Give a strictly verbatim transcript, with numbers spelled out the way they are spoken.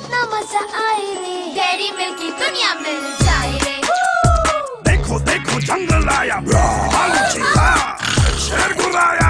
कितना मजा आए रे, डेयरी मिल्क की दुनिया मिल जाए रे। देखो देखो जंगल आया, भालू चीता शेर गुर्राया।